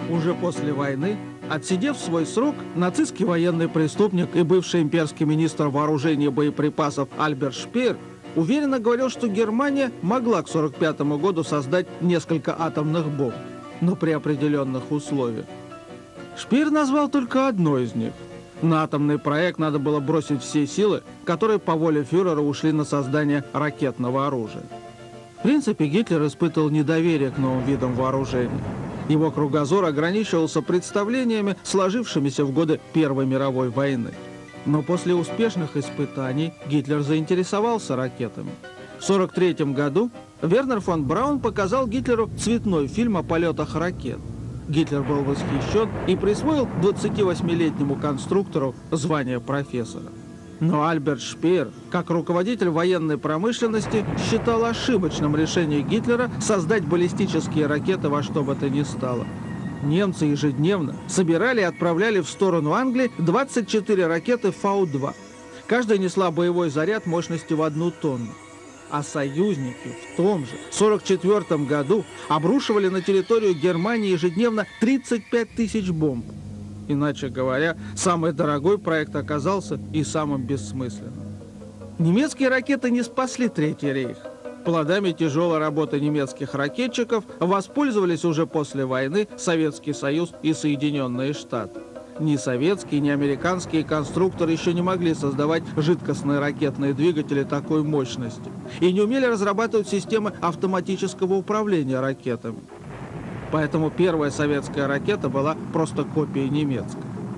Уже после войны, отсидев свой срок, нацистский военный преступник и бывший имперский министр вооружения и боеприпасов Альберт Шпеер уверенно говорил, что Германия могла к 1945 году создать несколько атомных бомб, но при определенных условиях. Шпеер назвал только одно из них. На атомный проект надо было бросить все силы, которые по воле фюрера ушли на создание ракетного оружия. В принципе, Гитлер испытывал недоверие к новым видам вооружений. Его кругозор ограничивался представлениями, сложившимися в годы Первой мировой войны. Но после успешных испытаний Гитлер заинтересовался ракетами. В 1943 году Вернер фон Браун показал Гитлеру цветной фильм о полетах ракет. Гитлер был восхищен и присвоил 28-летнему конструктору звание профессора. Но Альберт Шпеер, как руководитель военной промышленности, считал ошибочным решение Гитлера создать баллистические ракеты во что бы то ни стало. Немцы ежедневно собирали и отправляли в сторону Англии 24 ракеты Фау-2. Каждая несла боевой заряд мощностью в 1 тонну. А союзники в том же 1944 году обрушивали на территорию Германии ежедневно 35 тысяч бомб. Иначе говоря, самый дорогой проект оказался и самым бессмысленным. Немецкие ракеты не спасли Третий рейх. Плодами тяжелой работы немецких ракетчиков воспользовались уже после войны Советский Союз и Соединенные Штаты. Ни советские, ни американские конструкторы еще не могли создавать жидкостные ракетные двигатели такой мощности и не умели разрабатывать системы автоматического управления ракетами. Поэтому первая советская ракета была просто копией немецкой.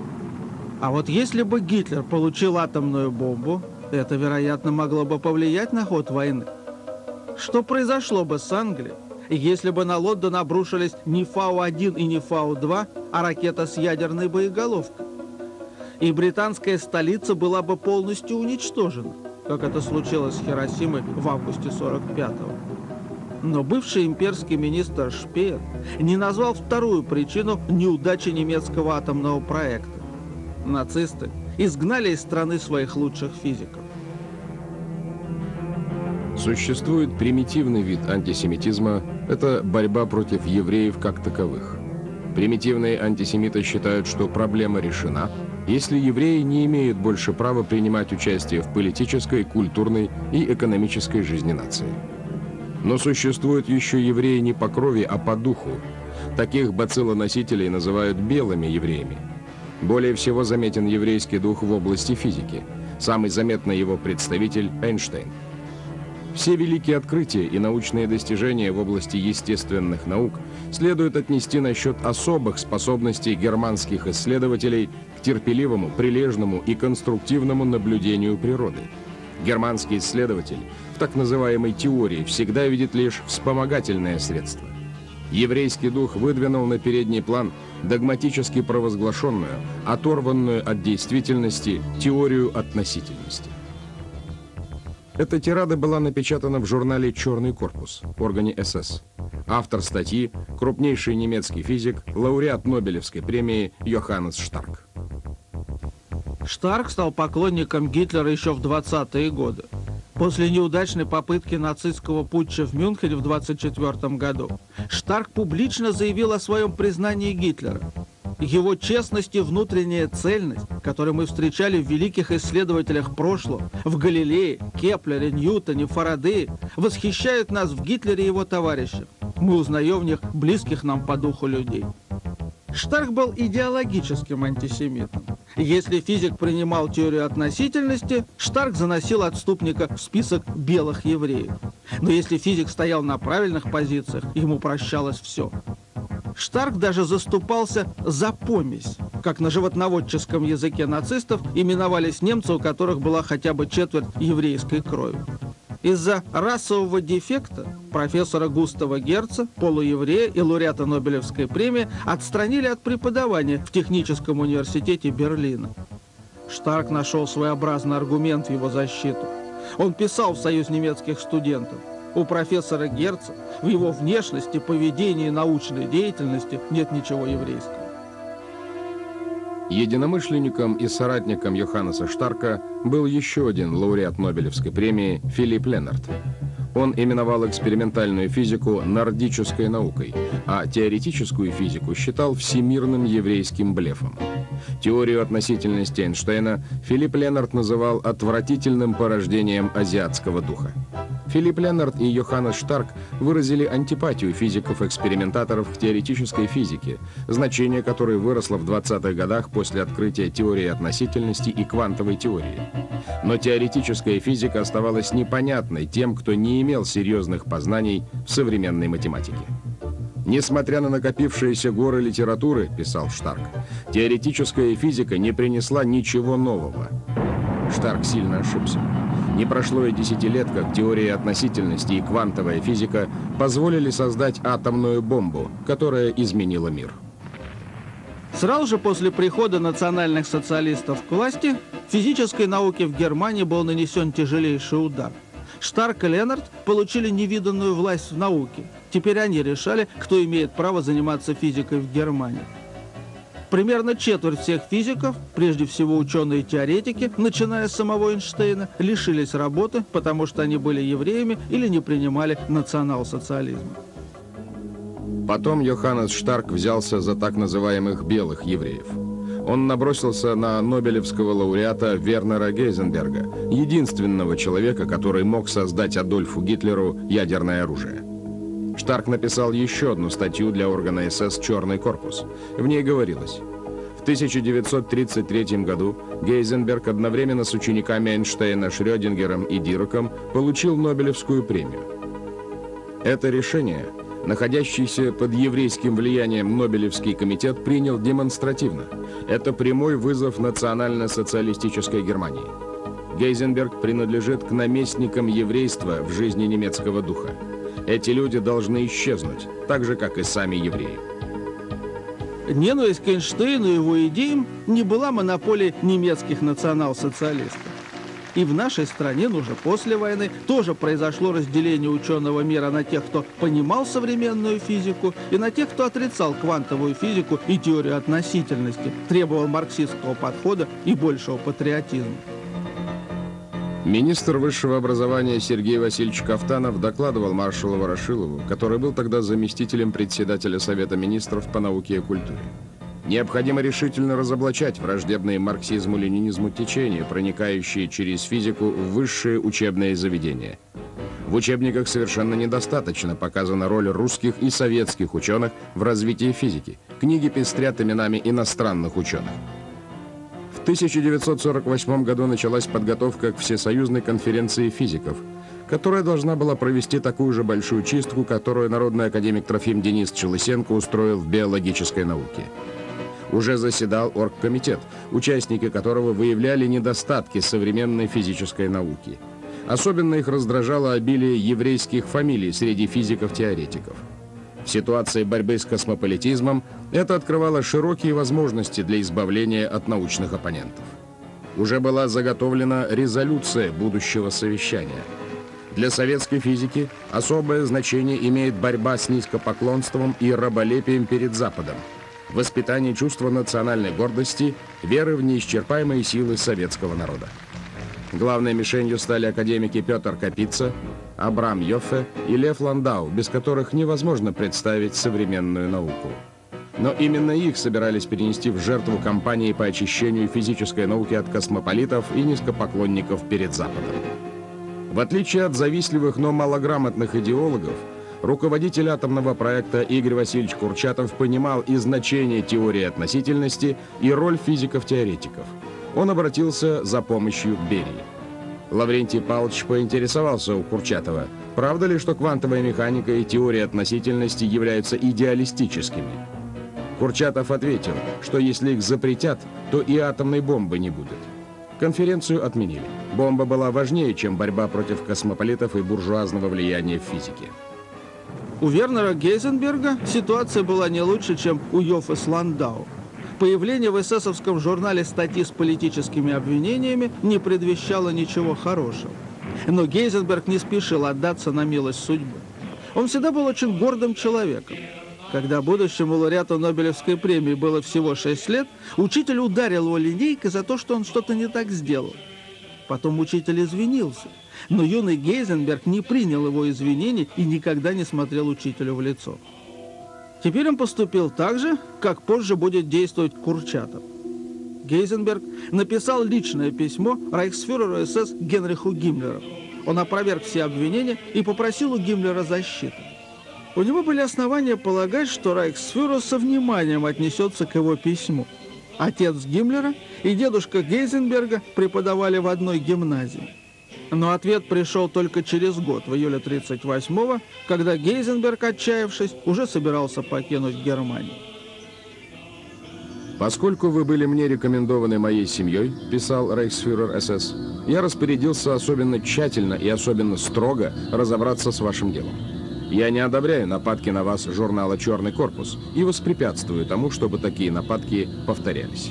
А вот если бы Гитлер получил атомную бомбу, это, вероятно, могло бы повлиять на ход войны. Что произошло бы с Англией, если бы на Лондон обрушились не Фау-1 и не Фау-2, а ракета с ядерной боеголовкой? И британская столица была бы полностью уничтожена, как это случилось с Хиросимой в августе 1945-го. Но бывший имперский министр Шпеер не назвал вторую причину неудачи немецкого атомного проекта. Нацисты изгнали из страны своих лучших физиков. Существует примитивный вид антисемитизма – это борьба против евреев как таковых. Примитивные антисемиты считают, что проблема решена, если евреи не имеют больше права принимать участие в политической, культурной и экономической жизни нации. Но существуют еще евреи не по крови, а по духу. Таких бациллоносителей называют белыми евреями. Более всего заметен еврейский дух в области физики. Самый заметный его представитель – Эйнштейн. Все великие открытия и научные достижения в области естественных наук следует отнести на счет особых способностей германских исследователей к терпеливому, прилежному и конструктивному наблюдению природы. Германский исследователь в так называемой теории всегда видит лишь вспомогательное средство. Еврейский дух выдвинул на передний план догматически провозглашенную, оторванную от действительности теорию относительности. Эта тирада была напечатана в журнале «Черный корпус», органе СС. Автор статьи – крупнейший немецкий физик, лауреат Нобелевской премии Йоханнес Штарк. Штарк стал поклонником Гитлера еще в 20-е годы. После неудачной попытки нацистского путча в Мюнхене в 1924 году Штарк публично заявил о своем признании Гитлера. Его честность и внутренняя цельность, которые мы встречали в великих исследователях прошлого, в Галилее, Кеплере, Ньютоне, Фарадее, восхищают нас в Гитлере и его товарищах. Мы узнаем в них близких нам по духу людей. Штарк был идеологическим антисемитом. Если физик принимал теорию относительности, Штарк заносил отступника в список белых евреев. Но если физик стоял на правильных позициях, ему прощалось все. Штарк даже заступался за помесь, как на животноводческом языке нацистов именовались немцы, у которых была хотя бы четверть еврейской крови. Из-за расового дефекта профессора Густава Герца, полуеврея и лауреата Нобелевской премии, отстранили от преподавания в Техническом университете Берлина. Штарк нашел своеобразный аргумент в его защиту. Он писал в Союз немецких студентов: у профессора Герца в его внешности, поведении и научной деятельности нет ничего еврейского. Единомышленником и соратником Йоханнеса Штарка был еще один лауреат Нобелевской премии Филипп Леннарт. Он именовал экспериментальную физику нордической наукой, а теоретическую физику считал всемирным еврейским блефом. Теорию относительности Эйнштейна Филипп Леннарт называл отвратительным порождением азиатского духа. Филипп Леннарт и Йоханнес Штарк выразили антипатию физиков-экспериментаторов к теоретической физике, значение которой выросло в 20-х годах после открытия теории относительности и квантовой теории. Но теоретическая физика оставалась непонятной тем, кто не имел серьезных познаний в современной математике. Несмотря на накопившиеся горы литературы, писал Штарк, теоретическая физика не принесла ничего нового. Штарк сильно ошибся. Не прошло и 10 лет, как теория относительности и квантовая физика позволили создать атомную бомбу, которая изменила мир. Сразу же после прихода национальных социалистов к власти физической науке в Германии был нанесен тяжелейший удар. Штарк и Леннарт получили невиданную власть в науке. Теперь они решали, кто имеет право заниматься физикой в Германии. Примерно четверть всех физиков, прежде всего ученые-теоретики, начиная с самого Эйнштейна, лишились работы, потому что они были евреями или не принимали национал-социализм. Потом Йоханнес Штарк взялся за так называемых белых евреев. Он набросился на нобелевского лауреата Вернера Гейзенберга, единственного человека, который мог создать Адольфу Гитлеру ядерное оружие. Штарк написал еще одну статью для органа СС «Черный корпус». В ней говорилось: в 1933 году Гейзенберг одновременно с учениками Эйнштейна Шрёдингером и Дираком получил Нобелевскую премию. Это решение, находящийся под еврейским влиянием Нобелевский комитет, принял демонстративно. Это прямой вызов национально-социалистической Германии. Гейзенберг принадлежит к наместникам еврейства в жизни немецкого духа. Эти люди должны исчезнуть, так же, как и сами евреи. Ненависть к Эйнштейну и его идеям не была монополией немецких национал-социалистов. И в нашей стране, уже после войны, тоже произошло разделение ученого мира на тех, кто понимал современную физику, и на тех, кто отрицал квантовую физику и теорию относительности, требовал марксистского подхода и большего патриотизма. Министр высшего образования Сергей Васильевич Кафтанов докладывал маршалу Ворошилову, который был тогда заместителем председателя Совета министров по науке и культуре. Необходимо решительно разоблачать враждебные марксизму-ленинизму течения, проникающие через физику в высшие учебные заведения. В учебниках совершенно недостаточно показана роль русских и советских ученых в развитии физики. Книги пестрят именами иностранных ученых. В 1948 году началась подготовка к Всесоюзной конференции физиков, которая должна была провести такую же большую чистку, которую народный академик Трофим Денисович Лысенко устроил в биологической науке. Уже заседал оргкомитет, участники которого выявляли недостатки современной физической науки. Особенно их раздражало обилие еврейских фамилий среди физиков-теоретиков. В ситуации борьбы с космополитизмом это открывало широкие возможности для избавления от научных оппонентов. Уже была заготовлена резолюция будущего совещания. Для советской физики особое значение имеет борьба с низкопоклонством и раболепием перед Западом, воспитание чувства национальной гордости, веры в неисчерпаемые силы советского народа. Главной мишенью стали академики Петр Капица, Абрам Йоффе и Лев Ландау, без которых невозможно представить современную науку. Но именно их собирались перенести в жертву кампании по очищению физической науки от космополитов и низкопоклонников перед Западом. В отличие от завистливых, но малограмотных идеологов, руководитель атомного проекта Игорь Васильевич Курчатов понимал и значение теории относительности, и роль физиков-теоретиков. Он обратился за помощью к Берии. Лаврентий Павлович поинтересовался у Курчатова, правда ли, что квантовая механика и теория относительности являются идеалистическими. Курчатов ответил, что если их запретят, то и атомной бомбы не будет. Конференцию отменили. Бомба была важнее, чем борьба против космополитов и буржуазного влияния в физике. У Вернера Гейзенберга ситуация была не лучше, чем у Йоффе с Ландау. Появление в эсэсовском журнале статьи с политическими обвинениями не предвещало ничего хорошего. Но Гейзенберг не спешил отдаться на милость судьбы. Он всегда был очень гордым человеком. Когда будущему лауреату Нобелевской премии было всего 6 лет, учитель ударил его линейкой за то, что он что-то не так сделал. Потом учитель извинился, но юный Гейзенберг не принял его извинений и никогда не смотрел учителю в лицо. Теперь он поступил так же, как позже будет действовать Курчатов. Гейзенберг написал личное письмо рейхсфюреру СС Генриху Гиммлеру. Он опроверг все обвинения и попросил у Гиммлера защиты. У него были основания полагать, что рейхсфюрер со вниманием отнесется к его письму. Отец Гиммлера и дедушка Гейзенберга преподавали в одной гимназии. Но ответ пришел только через год, в июле 1938-го, когда Гейзенберг, отчаявшись, уже собирался покинуть Германию. «Поскольку вы были мне рекомендованы моей семьей, — писал рейхсфюрер СС, — я распорядился особенно тщательно и особенно строго разобраться с вашим делом. Я не одобряю нападки на вас журнала «Черный корпус» и воспрепятствую тому, чтобы такие нападки повторялись».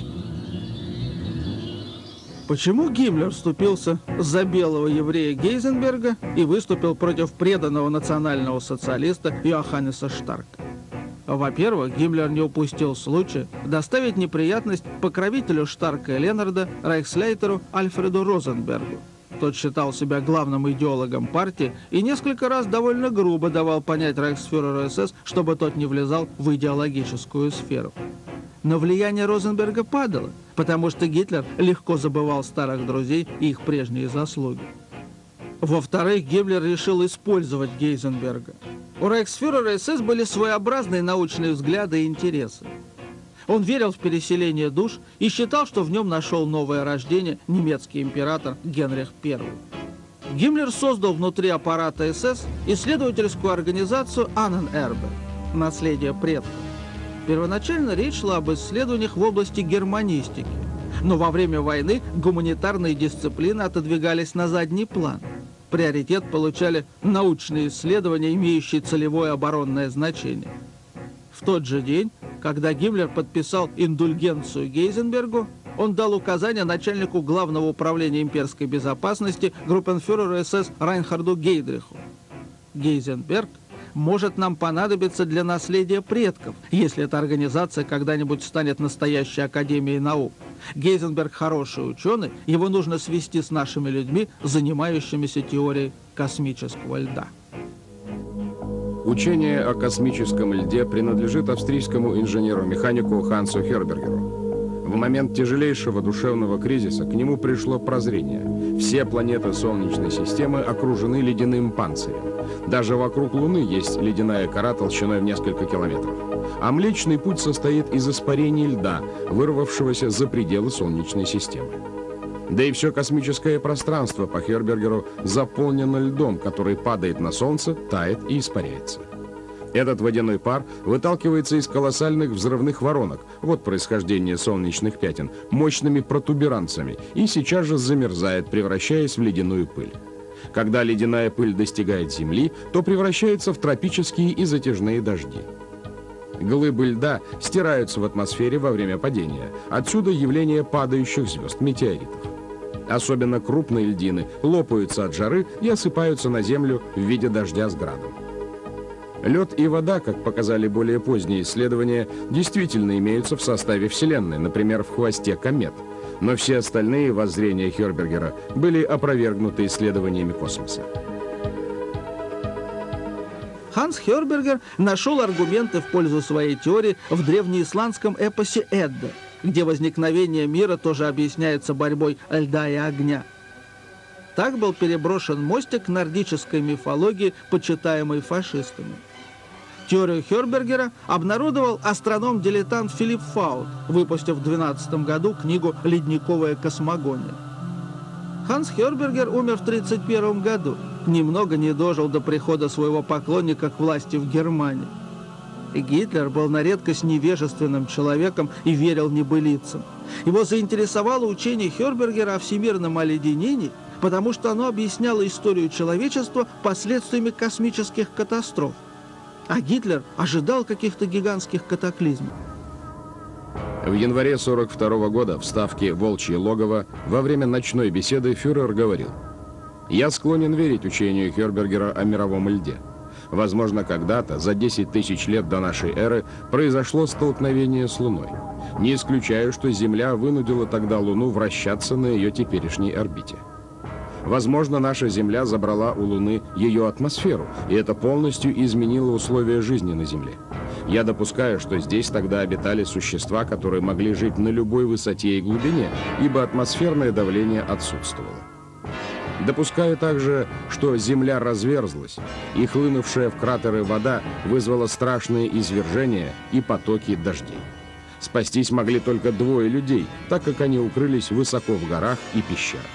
Почему Гиммлер вступился за белого еврея Гейзенберга и выступил против преданного национального социалиста Йоханнеса Штарка? Во-первых, Гиммлер не упустил случая доставить неприятность покровителю Штарка и Ленарда, рейхслейтеру Альфреду Розенбергу. Тот считал себя главным идеологом партии и несколько раз довольно грубо давал понять рейхсфюреру СС, чтобы тот не влезал в идеологическую сферу. Но влияние Розенберга падало, потому что Гитлер легко забывал старых друзей и их прежние заслуги. Во-вторых, Гиммлер решил использовать Гейзенберга. У рейхсфюрера СС были своеобразные научные взгляды и интересы. Он верил в переселение душ и считал, что в нем нашел новое рождение немецкий император Генрих I. Гиммлер создал внутри аппарата СС исследовательскую организацию «Анненербе» – «Наследие предков». Первоначально речь шла об исследованиях в области германистики, но во время войны гуманитарные дисциплины отодвигались на задний план. Приоритет получали научные исследования, имеющие целевое оборонное значение. В тот же день, когда Гиммлер подписал индульгенцию Гейзенбергу, он дал указания начальнику Главного управления имперской безопасности группенфюреру СС Райнхарду Гейдриху. Гейзенберг может нам понадобиться для наследия предков, если эта организация когда-нибудь станет настоящей академией наук. Гейзенберг хороший ученый, его нужно свести с нашими людьми, занимающимися теорией космического льда. Учение о космическом льде принадлежит австрийскому инженеру-механику Хансу Хербергеру. В момент тяжелейшего душевного кризиса к нему пришло прозрение. Все планеты Солнечной системы окружены ледяным панцирем. Даже вокруг Луны есть ледяная кора толщиной в несколько километров. А Млечный Путь состоит из испарений льда, вырвавшегося за пределы Солнечной системы. Да и все космическое пространство, по Хербергеру, заполнено льдом, который падает на Солнце, тает и испаряется. Этот водяной пар выталкивается из колоссальных взрывных воронок, вот происхождение солнечных пятен, мощными протуберанцами, и сейчас же замерзает, превращаясь в ледяную пыль. Когда ледяная пыль достигает Земли, то превращается в тропические и затяжные дожди. Глыбы льда стираются в атмосфере во время падения. Отсюда явление падающих звезд, метеоритов. Особенно крупные льдины лопаются от жары и осыпаются на Землю в виде дождя с градом. Лед и вода, как показали более поздние исследования, действительно имеются в составе Вселенной, например, в хвосте комет. Но все остальные воззрения Хербергера были опровергнуты исследованиями космоса. Ханс Хербергер нашел аргументы в пользу своей теории в древнеисландском эпосе Эдда, где возникновение мира тоже объясняется борьбой льда и огня. Так был переброшен мостик нордической мифологии, почитаемой фашистами. Теорию Хербергера обнародовал астроном-дилетант Филипп Фаут, выпустив в 12 году книгу «Ледниковая космогония». Ханс Хербергер умер в 1931 году, немного не дожил до прихода своего поклонника к власти в Германии. И Гитлер был на редкость невежественным человеком и верил небылицам. Его заинтересовало учение Хербергера о всемирном оледенении, потому что оно объясняло историю человечества последствиями космических катастроф. А Гитлер ожидал каких-то гигантских катаклизмов. В январе 1942 года в ставке «Волчье логово» во время ночной беседы фюрер говорил: «Я склонен верить учению Хербергера о мировом льде. Возможно, когда-то, за 10 тысяч лет до нашей эры, произошло столкновение с Луной. Не исключаю, что Земля вынудила тогда Луну вращаться на ее теперешней орбите. Возможно, наша Земля забрала у Луны ее атмосферу, и это полностью изменило условия жизни на Земле. Я допускаю, что здесь тогда обитали существа, которые могли жить на любой высоте и глубине, ибо атмосферное давление отсутствовало. Допускаю также, что Земля разверзлась, и хлынувшая в кратеры вода вызвала страшные извержения и потоки дождей. Спастись могли только 2 людей, так как они укрылись высоко в горах и пещерах.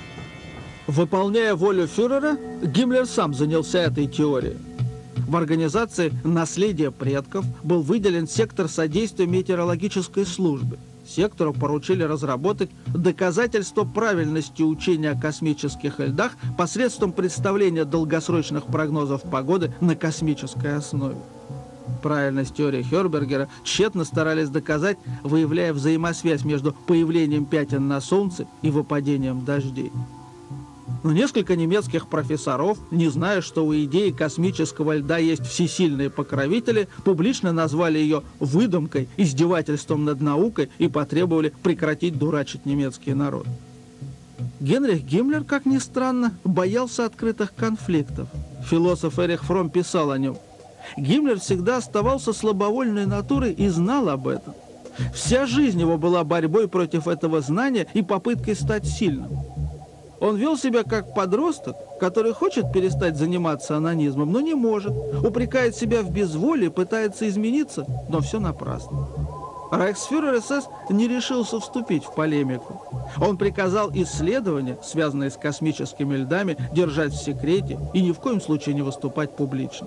Выполняя волю фюрера, Гиммлер сам занялся этой теорией. В организации «Наследие предков» был выделен сектор содействия метеорологической службе. Сектору поручили разработать доказательства правильности учения о космических льдах посредством представления долгосрочных прогнозов погоды на космической основе. Правильность теории Хербергера тщетно старались доказать, выявляя взаимосвязь между появлением пятен на Солнце и выпадением дождей. Но несколько немецких профессоров, не зная, что у идеи космического льда есть всесильные покровители, публично назвали ее выдумкой, издевательством над наукой и потребовали прекратить дурачить немецкий народ. Генрих Гиммлер, как ни странно, боялся открытых конфликтов. Философ Эрих Фромм писал о нем: «Гиммлер всегда оставался слабовольной натурой и знал об этом. Вся жизнь его была борьбой против этого знания и попыткой стать сильным. Он вел себя как подросток, который хочет перестать заниматься онанизмом, но не может, упрекает себя в безволии, пытается измениться, но все напрасно». Рейхсфюрер СС не решился вступить в полемику. Он приказал исследования, связанные с космическими льдами, держать в секрете и ни в коем случае не выступать публично.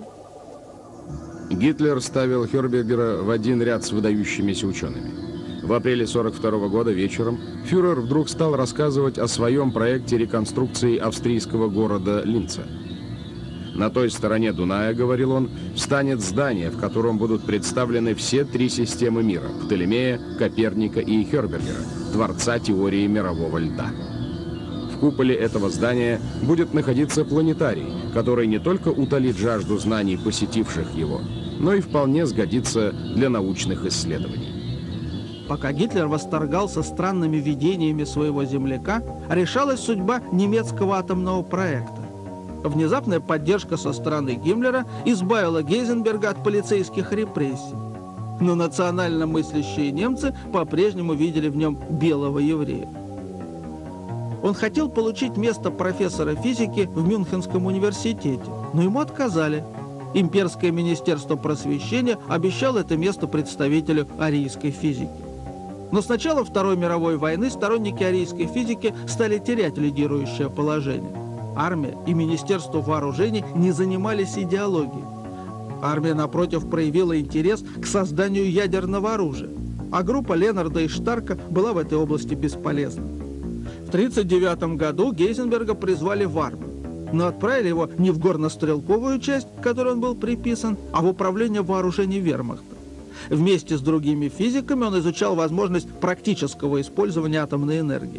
Гитлер ставил Хербергера в один ряд с выдающимися учеными. В апреле 1942 года вечером фюрер вдруг стал рассказывать о своем проекте реконструкции австрийского города Линца. На той стороне Дуная, говорил он, встанет здание, в котором будут представлены все 3 системы мира – Птолемея, Коперника и Хербергера, творца теории мирового льда. В куполе этого здания будет находиться планетарий, который не только утолит жажду знаний посетивших его, но и вполне сгодится для научных исследований. Пока Гитлер восторгался странными видениями своего земляка, решалась судьба немецкого атомного проекта. Внезапная поддержка со стороны Гиммлера избавила Гейзенберга от полицейских репрессий. Но национально мыслящие немцы по-прежнему видели в нем белого еврея. Он хотел получить место профессора физики в Мюнхенском университете, но ему отказали. Имперское министерство просвещения обещало это место представителю арийской физики. Но с начала Второй мировой войны сторонники арийской физики стали терять лидирующее положение. Армия и Министерство вооружений не занимались идеологией. Армия, напротив, проявила интерес к созданию ядерного оружия, а группа Леннарда и Штарка была в этой области бесполезна. В 1939 году Гейзенберга призвали в армию, но отправили его не в горнострелковую часть, к которой он был приписан, а в управление вооружений вермахта. Вместе с другими физиками он изучал возможность практического использования атомной энергии.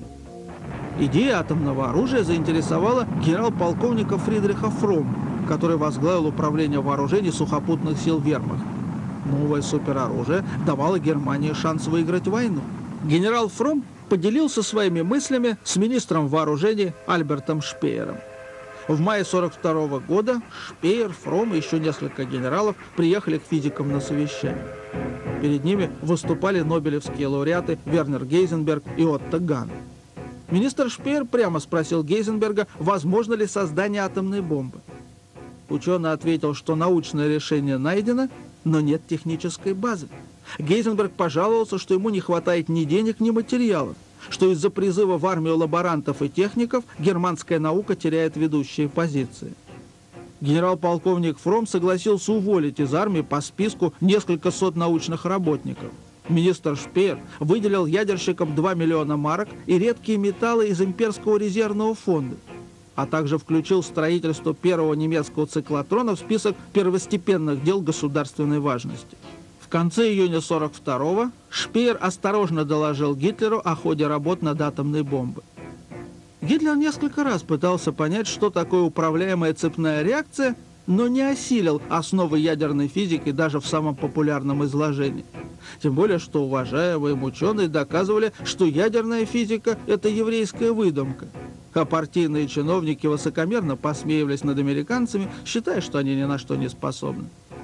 Идея атомного оружия заинтересовала генерал-полковника Фридриха Фромма, который возглавил управление вооружений сухопутных сил вермахта. Новое супероружие давало Германии шанс выиграть войну. Генерал Фромм поделился своими мыслями с министром вооружений Альбертом Шпеером. В мае 1942 года Шпеер, Фромм и еще несколько генералов приехали к физикам на совещание. Перед ними выступали нобелевские лауреаты Вернер Гейзенберг и Отто Гahn. Министр Шпеер прямо спросил Гейзенберга, возможно ли создание атомной бомбы. Ученый ответил, что научное решение найдено, но нет технической базы. Гейзенберг пожаловался, что ему не хватает ни денег, ни материалов, что из-за призыва в армию лаборантов и техников германская наука теряет ведущие позиции. Генерал-полковник Фромм согласился уволить из армии по списку несколько сот научных работников. Министр Шпеер выделил ядерщикам 2 миллиона марок и редкие металлы из имперского резервного фонда, а также включил строительство первого немецкого циклотрона в список первостепенных дел государственной важности. В конце июня 1942-го Шпеер осторожно доложил Гитлеру о ходе работ над атомной бомбой. Гитлер несколько раз пытался понять, что такое управляемая цепная реакция, но не осилил основы ядерной физики даже в самом популярном изложении. Тем более, что уважаемые ученые доказывали, что ядерная физика – это еврейская выдумка. А партийные чиновники высокомерно посмеивались над американцами, считая, что они ни на что не способны.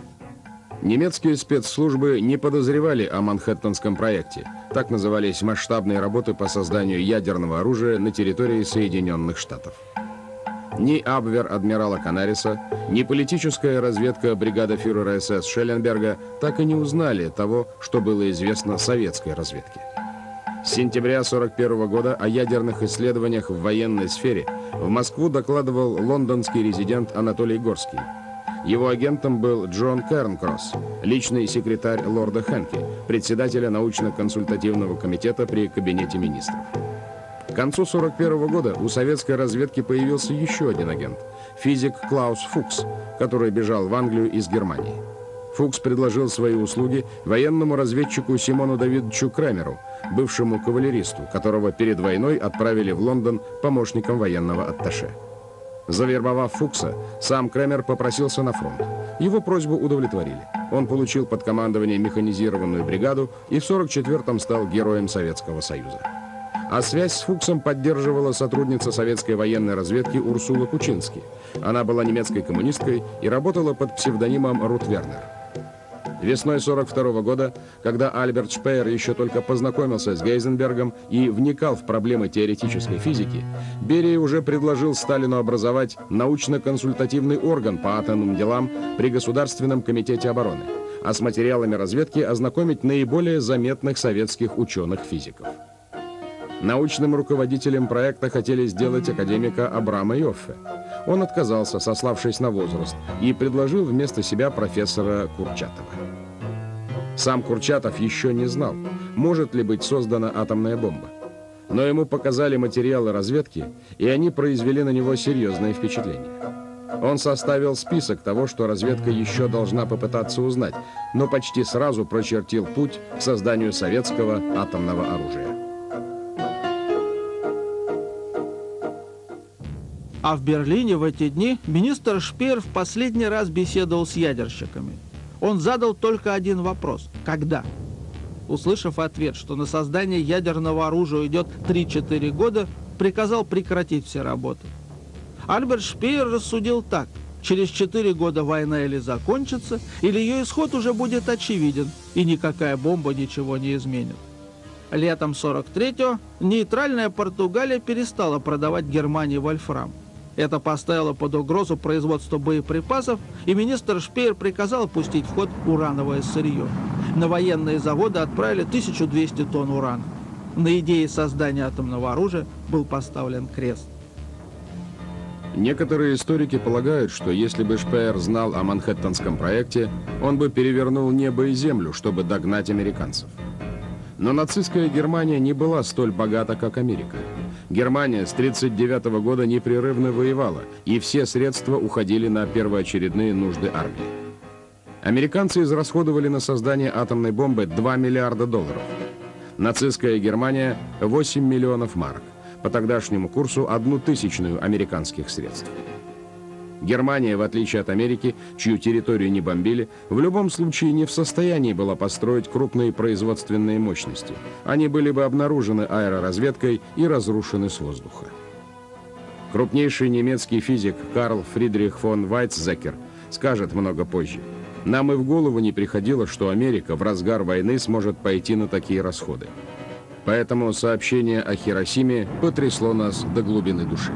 Немецкие спецслужбы не подозревали о Манхэттенском проекте. Так назывались масштабные работы по созданию ядерного оружия на территории Соединенных Штатов. Ни Абвер адмирала Канариса, ни политическая разведка бригады фюрера СС Шелленберга так и не узнали того, что было известно советской разведке. С сентября 1941 года о ядерных исследованиях в военной сфере в Москву докладывал лондонский резидент Анатолий Горский. Его агентом был Джон Кернкросс, личный секретарь лорда Хэнки, председателя научно-консультативного комитета при Кабинете министров. К концу 1941 года у советской разведки появился еще один агент – физик Клаус Фукс, который бежал в Англию из Германии. Фукс предложил свои услуги военному разведчику Симону Давидовичу Крамеру, бывшему кавалеристу, которого перед войной отправили в Лондон помощником военного атташе. Завербовав Фукса, сам Крамер попросился на фронт. Его просьбу удовлетворили. Он получил под командование механизированную бригаду и в 1944-м стал героем Советского Союза. А связь с Фуксом поддерживала сотрудница советской военной разведки Урсула Кучински. Она была немецкой коммунисткой и работала под псевдонимом Рут Вернер. Весной 1942 года, когда Альберт Шпеер еще только познакомился с Гейзенбергом и вникал в проблемы теоретической физики, Берия уже предложил Сталину образовать научно-консультативный орган по атомным делам при Государственном комитете обороны, а с материалами разведки ознакомить наиболее заметных советских ученых-физиков. Научным руководителем проекта хотели сделать академика Абрама Йоффе. Он отказался, сославшись на возраст, и предложил вместо себя профессора Курчатова. Сам Курчатов еще не знал, может ли быть создана атомная бомба. Но ему показали материалы разведки, и они произвели на него серьезное впечатление. Он составил список того, что разведка еще должна попытаться узнать, но почти сразу прочертил путь к созданию советского атомного оружия. А в Берлине в эти дни министр Шпеер в последний раз беседовал с ядерщиками. Он задал только один вопрос – когда? Услышав ответ, что на создание ядерного оружия идет 3-4 года, приказал прекратить все работы. Альберт Шпеер рассудил так: через 4 года война или закончится, или ее исход уже будет очевиден, и никакая бомба ничего не изменит. Летом 1943-го нейтральная Португалия перестала продавать Германии вольфрам. Это поставило под угрозу производство боеприпасов, и министр Шпеер приказал пустить в ход урановое сырье. На военные заводы отправили 1200 тонн урана. На идее создания атомного оружия был поставлен крест. Некоторые историки полагают, что если бы Шпеер знал о Манхэттенском проекте, он бы перевернул небо и землю, чтобы догнать американцев. Но нацистская Германия не была столь богата, как Америка. Германия с 1939 года непрерывно воевала, и все средства уходили на первоочередные нужды армии. Американцы израсходовали на создание атомной бомбы $2 миллиарда. Нацистская Германия – 8 миллионов марок, по тогдашнему курсу 1/1000 американских средств. Германия, в отличие от Америки, чью территорию не бомбили, в любом случае не в состоянии была построить крупные производственные мощности. Они были бы обнаружены аэроразведкой и разрушены с воздуха. Крупнейший немецкий физик Карл Фридрих фон Вайцзекер скажет много позже: «Нам и в голову не приходило, что Америка в разгар войны сможет пойти на такие расходы. Поэтому сообщение о Хиросиме потрясло нас до глубины души».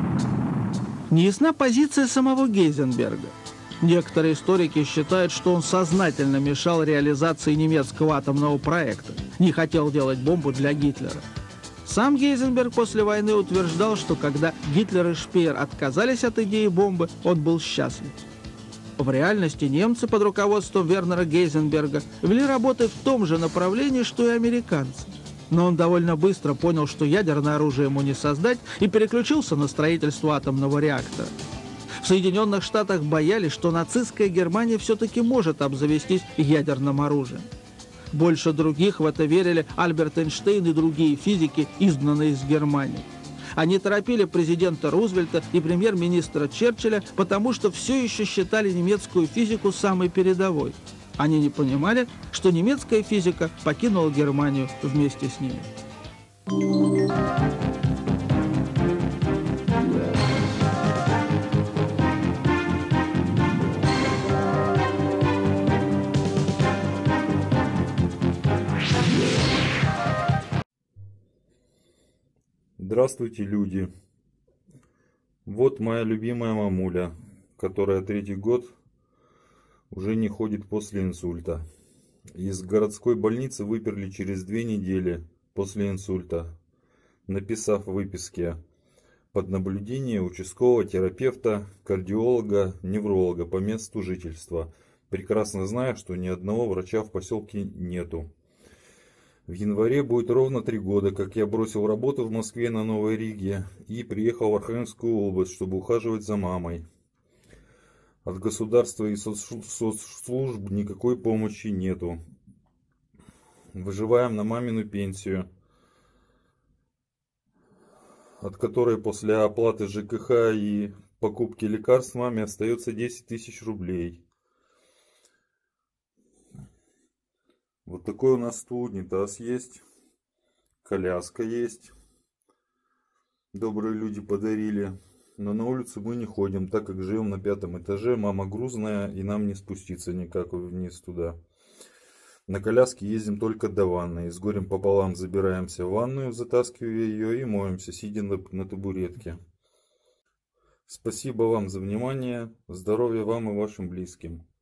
Неясна позиция самого Гейзенберга. Некоторые историки считают, что он сознательно мешал реализации немецкого атомного проекта, не хотел делать бомбу для Гитлера. Сам Гейзенберг после войны утверждал, что когда Гитлер и Шпеер отказались от идеи бомбы, он был счастлив. В реальности немцы под руководством Вернера Гейзенберга вели работы в том же направлении, что и американцы. Но он довольно быстро понял, что ядерное оружие ему не создать, и переключился на строительство атомного реактора. В Соединенных Штатах боялись, что нацистская Германия все-таки может обзавестись ядерным оружием. Больше других в это верили Альберт Эйнштейн и другие физики, изгнанные из Германии. Они торопили президента Рузвельта и премьер-министра Черчилля, потому что все еще считали немецкую физику самой передовой. Они не понимали, что немецкая физика покинула Германию вместе с ними. Здравствуйте, люди! Вот моя любимая мамуля, которая 3-й год уже не ходит после инсульта. Из городской больницы выперли через 2 недели после инсульта, написав в выписке: под наблюдение участкового терапевта, кардиолога, невролога по месту жительства, прекрасно зная, что ни одного врача в поселке нету. В январе будет ровно 3 года, как я бросил работу в Москве на Новой Риге и приехал в Архангельскую область, чтобы ухаживать за мамой. От государства и соцслужб никакой помощи нету. Выживаем на мамину пенсию, от которой после оплаты ЖКХ и покупки лекарств маме остается 10 000 рублей. Вот такой у нас тут унитаз есть, коляска есть, добрые люди подарили, но на улицу мы не ходим, так как живем на 5-м этаже, мама грузная и нам не спуститься никак вниз туда. На коляске ездим только до ванной, с горем пополам забираемся в ванную, затаскивая ее и моемся, сидя на табуретке. Спасибо вам за внимание, здоровья вам и вашим близким.